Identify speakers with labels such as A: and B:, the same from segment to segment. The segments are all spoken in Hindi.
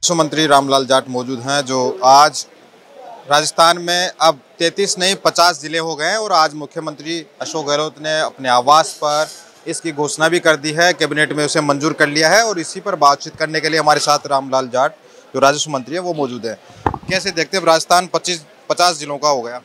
A: राजस्व मंत्री रामलाल जाट मौजूद हैं, जो आज राजस्थान में अब 33 नहीं 50 जिले हो गए हैं और आज मुख्यमंत्री अशोक गहलोत ने अपने आवास पर इसकी घोषणा भी कर दी है। कैबिनेट में उसे मंजूर कर लिया है और इसी पर बातचीत करने के लिए हमारे साथ रामलाल जाट जो राजस्व मंत्री है वो मौजूद है। कैसे देखते हैं, राजस्थान 50 जिलों का हो गया।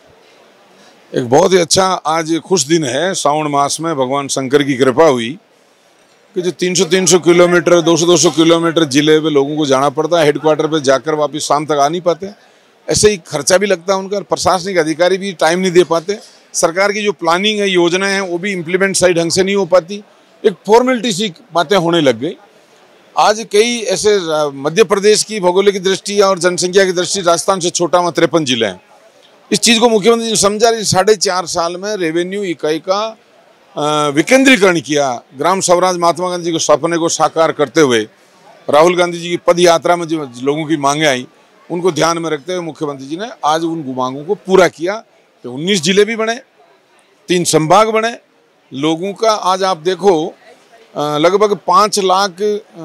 B: एक बहुत ही अच्छा आज खुश दिन है। श्रावण मास में भगवान शंकर की कृपा हुई कि जो 300 किलोमीटर 200 किलोमीटर जिले में लोगों को जाना पड़ता है, हेडक्वार्टर पे जाकर वापस शाम तक आ नहीं पाते। ऐसे ही खर्चा भी लगता है उनका, प्रशासनिक अधिकारी भी टाइम नहीं दे पाते। सरकार की जो प्लानिंग है, योजनाएं हैं, वो भी इम्प्लीमेंट सही ढंग से नहीं हो पाती। एक फॉर्मेलिटी सी बातें होने लग गई। आज कई ऐसे मध्य प्रदेश की भौगोलिक दृष्टि और जनसंख्या की दृष्टि राजस्थान से छोटा वहाँ 53 जिले हैं। इस चीज़ को मुख्यमंत्री ने समझा। 4.5 साल में रेवेन्यू इकाई का विकेंद्रीकरण किया। ग्राम स्वराज महात्मा गांधी के सपने को साकार करते हुए राहुल गांधी जी की पद यात्रा में जो लोगों की मांगे आई, उनको ध्यान में रखते हुए मुख्यमंत्री जी ने आज उन मांगों को पूरा किया। तो 19 जिले भी बने, 3 संभाग बने। लोगों का आज आप देखो लगभग 5 लाख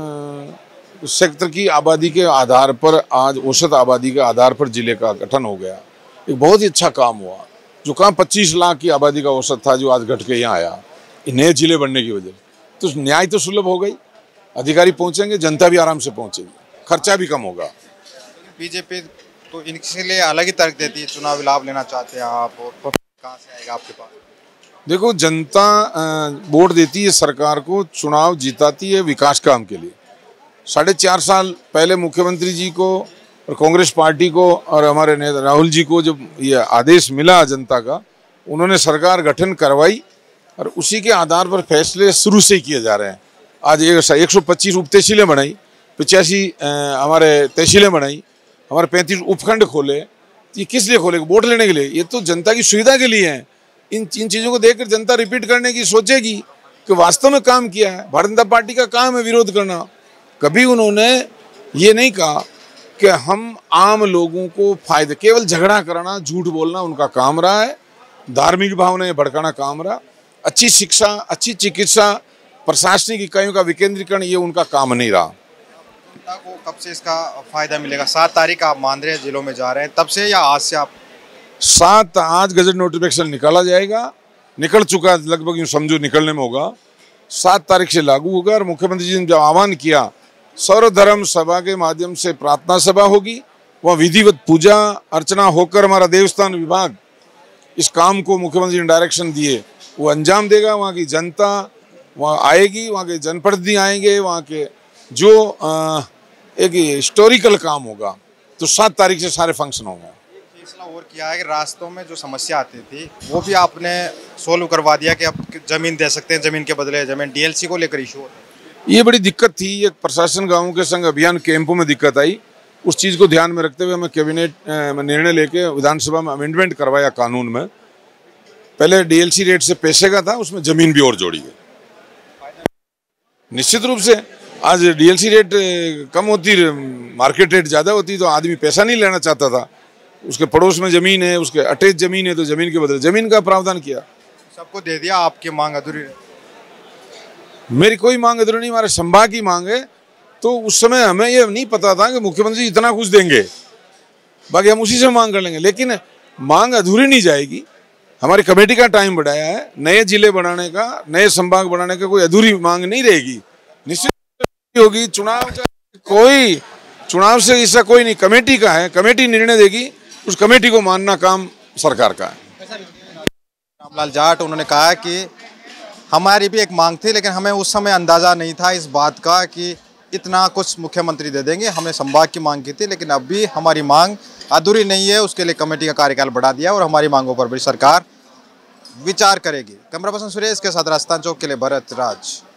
B: सेक्टर की आबादी के आधार पर, आज औसत आबादी के आधार पर जिले का गठन हो गया। एक बहुत ही अच्छा काम हुआ। जो कहाँ 25 लाख की आबादी का औसत था, जो आज घट के यहाँ आया नए जिले बनने की वजह से। तो न्याय तो सुलभ हो गई, अधिकारी पहुंचेंगे, जनता भी आराम से पहुंचेगी, खर्चा भी कम होगा।
A: बीजेपी तो इनके लिए अलग ही तर्क देती है, चुनावी लाभ लेना चाहते हैं आप, और कहाँ से आएगा आपके पास?
B: देखो, जनता वोट देती है सरकार को, चुनाव जिताती है विकास काम के लिए। 4.5 साल पहले मुख्यमंत्री जी को और कांग्रेस पार्टी को और हमारे नेता राहुल जी को जब ये आदेश मिला जनता का, उन्होंने सरकार गठन करवाई और उसी के आधार पर फैसले शुरू से ही किए जा रहे हैं। आज 125 उप तहसीलें बनाई, 85 हमारे तहसीलें बनाई, हमारे 35 उपखंड खोले। ये किस लिए खोले? वोट लेने के लिए। ये तो जनता की सुविधा के लिए है। इन चीज़ों को देखकर जनता रिपीट करने की सोचेगी कि वास्तव में काम किया है। भारतीय जनता पार्टी का काम है विरोध करना। कभी उन्होंने ये नहीं कहा कि हम आम लोगों को फायदे, केवल झगड़ा करना, झूठ बोलना उनका काम रहा है। धार्मिक भावनाएं भड़काना काम रहा। अच्छी शिक्षा, अच्छी चिकित्सा, प्रशासनिक इकाइयों का विकेंद्रीकरण, ये उनका काम नहीं रहा।
A: जनता को कब से इसका फायदा मिलेगा? 7 तारीख आप मान रहे हैं जिलों में जा रहे हैं, तब से या आज से? आप
B: 7 आज गजट नोटिफिकेशन निकाला जाएगा, निकल चुका, लगभग यूँ समझो निकलने में होगा। 7 तारीख से लागू होगा। और मुख्यमंत्री जी ने जब आह्वान किया, सर्वधर्म सभा के माध्यम से प्रार्थना सभा होगी, वहाँ विधिवत पूजा अर्चना होकर हमारा देवस्थान विभाग इस काम को मुख्यमंत्री ने डायरेक्शन दिए, वो अंजाम देगा। वहाँ की जनता वहाँ आएगी, वहाँ के जनप्रतिनिधि आएंगे, वहाँ के जो एक हिस्टोरिकल काम होगा। तो 7 तारीख से सारे फंक्शन होंगे।
A: फैसला और किया है कि रास्तों में जो समस्या आती थी वो भी आपने सोल्व करवा दिया कि अब जमीन दे सकते हैं, जमीन के बदले जमीन। डीएलसी को लेकर इशू
B: ये बड़ी दिक्कत थी। ये प्रशासन गाँवों के संग अभियान कैंपों में दिक्कत आई। उस चीज़ को ध्यान में रखते हुए हमें कैबिनेट में निर्णय लेके विधानसभा में अमेंडमेंट करवाया कानून में। पहले डीएलसी रेट से पैसे का था, उसमें जमीन भी और जोड़ी है। निश्चित रूप से आज डीएलसी रेट कम होती, मार्केट रेट ज़्यादा होती, तो आदमी पैसा नहीं लेना चाहता था। उसके पड़ोस में ज़मीन है, उसके अटैच ज़मीन है, तो ज़मीन के बदले ज़मीन का प्रावधान किया।
A: सबको दे दिया। आपकी मांग अधूरी?
B: मेरी कोई मांग अधूरी नहीं, हमारे संभाग की मांग है। तो उस समय हमें ये नहीं पता था कि मुख्यमंत्री इतना कुछ देंगे, बाकी हम उसी से मांग कर लेंगे। लेकिन मांग अधूरी नहीं जाएगी। हमारी कमेटी का टाइम बढ़ाया है, नए जिले बनाने का, नए संभाग बनाने का कोई अधूरी मांग नहीं रहेगी। निश्चित होगी। चुनाव से ऐसा कोई नहीं, कमेटी का है, कमेटी निर्णय देगी, उस कमेटी को मानना काम सरकार का है।
A: रामलाल जाट उन्होंने कहा कि हमारी भी एक मांग थी, लेकिन हमें उस समय अंदाजा नहीं था इस बात का कि इतना कुछ मुख्यमंत्री दे देंगे। हमने संभाग की मांग की थी, लेकिन अब भी हमारी मांग अधूरी नहीं है। उसके लिए कमेटी का कार्यकाल बढ़ा दिया और हमारी मांगों पर भी सरकार विचार करेगी। कैमरा पर्सन सुरेश के साथ राजस्थान चौक के लिए भरत राज।